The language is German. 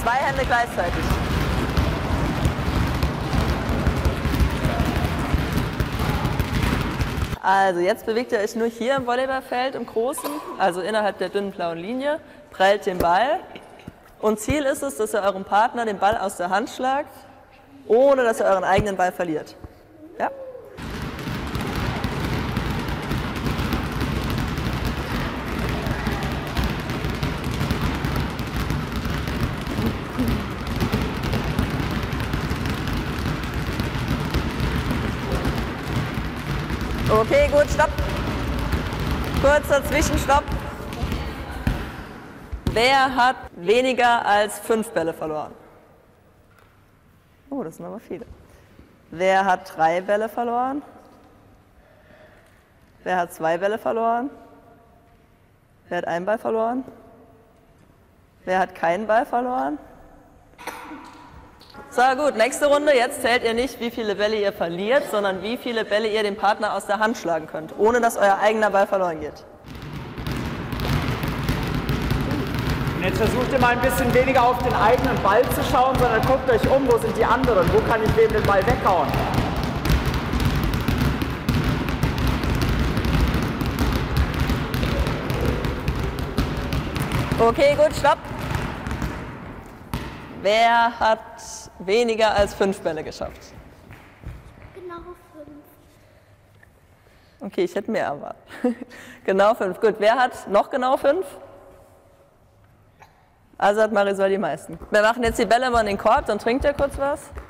2 Hände gleichzeitig. Also jetzt bewegt ihr euch nur hier im Volleyballfeld im Großen, also innerhalb der dünnen blauen Linie, prellt den Ball und Ziel ist es, dass ihr eurem Partner den Ball aus der Hand schlagt, ohne dass ihr euren eigenen Ball verliert. Ja? Okay, gut, stopp. Kurzer Zwischenstopp. Wer hat weniger als 5 Bälle verloren? Oh, das sind aber viele. Wer hat 3 Bälle verloren? Wer hat 2 Bälle verloren? Wer hat einen Ball verloren? Wer hat keinen Ball verloren? So, gut, nächste Runde. Jetzt zählt ihr nicht, wie viele Bälle ihr verliert, sondern wie viele Bälle ihr dem Partner aus der Hand schlagen könnt, ohne dass euer eigener Ball verloren geht. Und jetzt versucht ihr mal ein bisschen weniger auf den eigenen Ball zu schauen, sondern guckt euch um, wo sind die anderen, wo kann ich wem den Ball weghauen. Okay, gut, stopp. Wer hat weniger als 5 Bälle geschafft? Genau 5. Okay, ich hätte mehr erwartet. Genau 5. Gut, wer hat noch genau 5? Also hat Marisol die meisten. Wir machen jetzt die Bälle mal in den Korb, dann trinkt ihr kurz was.